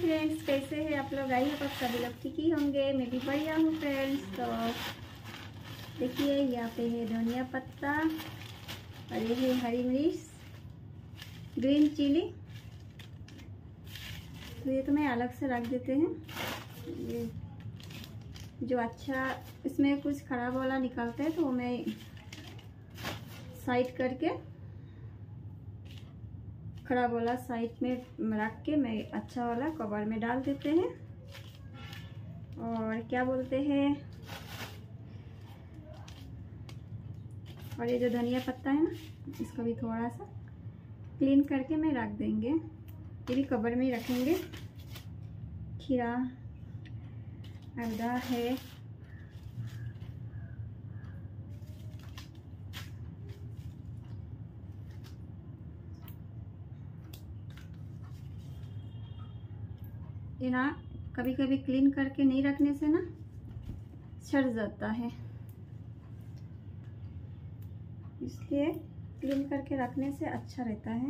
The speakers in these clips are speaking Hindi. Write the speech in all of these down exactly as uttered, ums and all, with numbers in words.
फ्रेंड्स, कैसे हैं आप लोग? आई होप आप सभी लोग ठीक ही होंगे। मैं भी बढ़िया हूँ फ्रेंड्स। तो देखिए यहाँ पे है धनिया पत्ता और ये है हरी मिर्च, ग्रीन चिली। तो ये तो मैं अलग से रख देते हैं। ये जो अच्छा इसमें कुछ खराब वाला निकालते हैं तो वो मैं साइड करके खराब वाला साइड में रख के मैं अच्छा वाला कवर में डाल देते हैं। और क्या बोलते हैं, और ये जो धनिया पत्ता है ना, इसको भी थोड़ा सा क्लीन करके मैं रख देंगे। ये भी कवर में ही रखेंगे। खीरा आधा है, ये ना कभी कभी क्लीन करके नहीं रखने से ना सड़ जाता है, इसलिए क्लीन करके रखने से अच्छा रहता है।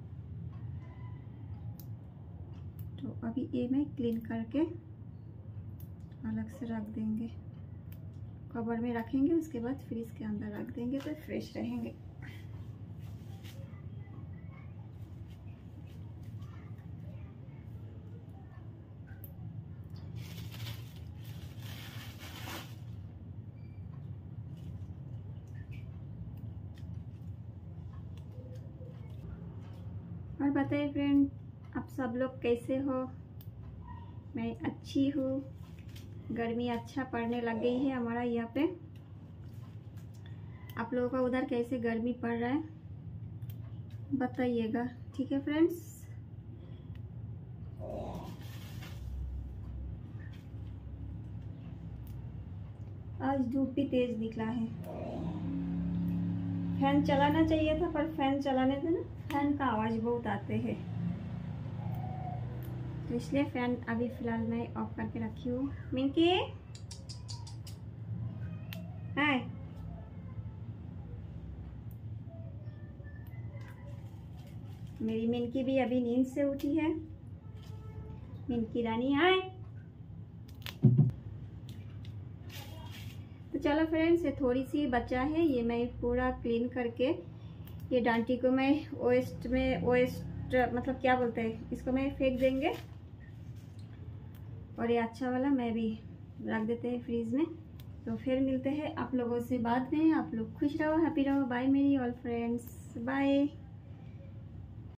तो अभी ये मैं क्लीन करके अलग से रख देंगे, कवर में रखेंगे। उसके बाद फ्रिज के अंदर रख देंगे तो फ्रेश रहेंगे। और बताइए फ्रेंड, आप सब लोग कैसे हो? मैं अच्छी हूँ। गर्मी अच्छा पड़ने लग गई है हमारा यहाँ पे। आप लोगों का उधर कैसे गर्मी पड़ रहा है बताइएगा, ठीक है फ्रेंड्स। आज धूप भी तेज निकला है। फैन चलाना चाहिए था पर फैन चलाने से ना फैन का आवाज बहुत आते हैं, तो इसलिए फैन अभी फिलहाल मैं ऑफ करके रखी हूँ। मिंकी हाय, मेरी मिंकी भी अभी नींद से उठी है। मिंकी रानी हाय। तो चलो फ्रेंड्स, ये थोड़ी सी बचा है, ये मैं पूरा क्लीन करके ये डांटी को मैं वेस्ट में वेस्ट मतलब क्या बोलते हैं इसको, मैं फेंक देंगे। और ये अच्छा वाला मैं भी रख देते हैं फ्रीज में। तो फिर मिलते हैं आप लोगों से बाद में। आप लोग खुश रहो, हैप्पी रहो। बाय मेरी ऑल फ्रेंड्स, बाय।